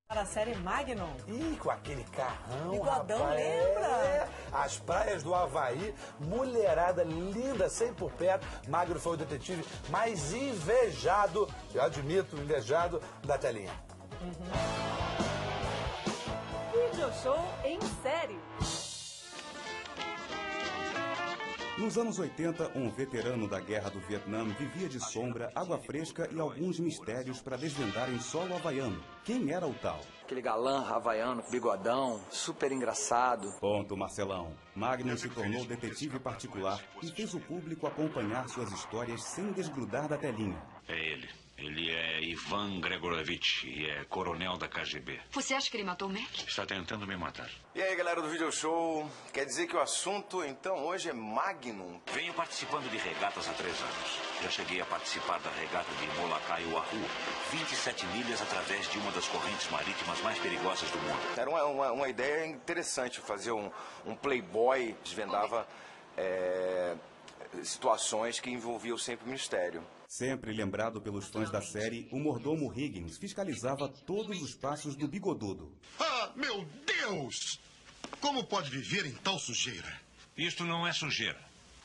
Para a série Magnum. Ih, com aquele carrão, Bigodão, rapaz. lembra? É. As praias do Havaí, mulherada linda, sempre por perto. Magno foi o detetive mais invejado, eu admito, invejado da telinha. Video show em série. Nos anos 80, um veterano da Guerra do Vietnã vivia de sombra, água fresca e alguns mistérios para desvendar em solo havaiano. Quem era o tal? Aquele galã havaiano, bigodão, super engraçado. Ponto, Marcelão. Magnum se tornou detetive particular e fez o público acompanhar suas histórias sem desgrudar da telinha. É ele. Ele é Ivan Gregorovich e é coronel da KGB. Você acha que ele matou o Mac? Está tentando me matar. E aí, galera do Video Show, quer dizer que o assunto, então, hoje é Magnum? Venho participando de regatas há 3 anos. Já cheguei a participar da regata de Molokai-Oahu, 27 milhas através de uma das correntes marítimas mais perigosas do mundo. Era uma ideia interessante, fazer um playboy, desvendava situações que envolviam sempre o mistério. Sempre lembrado pelos fãs da série, o mordomo Higgins fiscalizava todos os passos do bigodudo. Ah, meu Deus! Como pode viver em tal sujeira? Isto não é sujeira.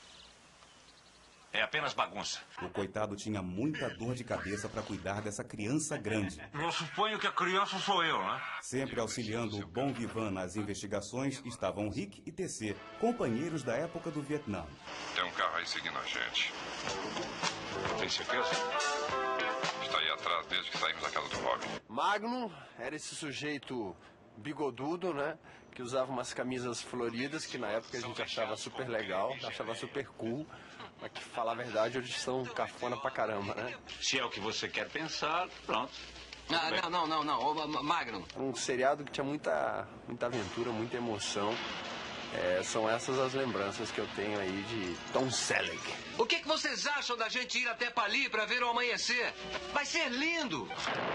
É apenas bagunça. O coitado tinha muita dor de cabeça para cuidar dessa criança grande. Eu suponho que a criança sou eu, né? Sempre auxiliando o bom Vivan nas investigações estavam Rick e TC, companheiros da época do Vietnã. Tem um carro aí seguindo a gente. Tem certeza? Está aí atrás desde que saímos da casa do Rob. Magnum era esse sujeito bigodudo, né? Que usava umas camisas floridas, que na época a gente achava super legal, achava super cool. Mas que, falar a verdade, hoje são cafona pra caramba, né? Se é o que você quer pensar, pronto. Não, Magnum. Um seriado que tinha muita aventura, muita emoção. São essas as lembranças que eu tenho aí de Tom Selleck. O que vocês acham da gente ir até Pali pra ver o amanhecer? Vai ser lindo!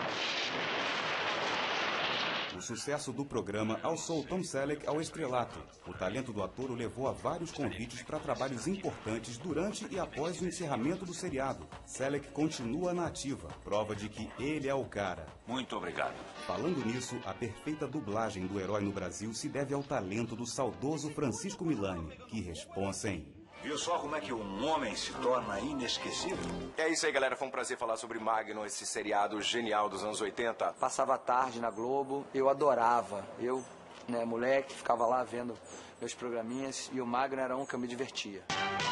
O sucesso do programa alçou Tom Selleck ao estrelato. O talento do ator o levou a vários convites para trabalhos importantes durante e após o encerramento do seriado. Selleck continua na ativa, prova de que ele é o cara. Muito obrigado. Falando nisso, a perfeita dublagem do herói no Brasil se deve ao talento do saudoso Francisco Milani. Que responsa, hein? Viu só como é que um homem se torna inesquecível? É isso aí, galera. Foi um prazer falar sobre Magnum, esse seriado genial dos anos 80. Passava a tarde na Globo, eu adorava. Eu, moleque, ficava lá vendo meus programinhas e o Magnum era um que eu me divertia.